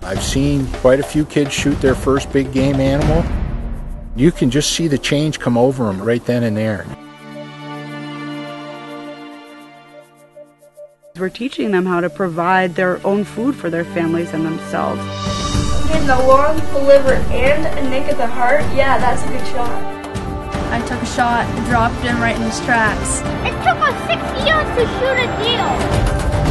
I've seen quite a few kids shoot their first big game animal. You can just see the change come over them right then and there. We're teaching them how to provide their own food for their families and themselves. In the lung, the liver, and a nick at the heart, yeah, that's a good shot. I took a shot and dropped him right in his tracks. It took us 6 years to shoot a deer.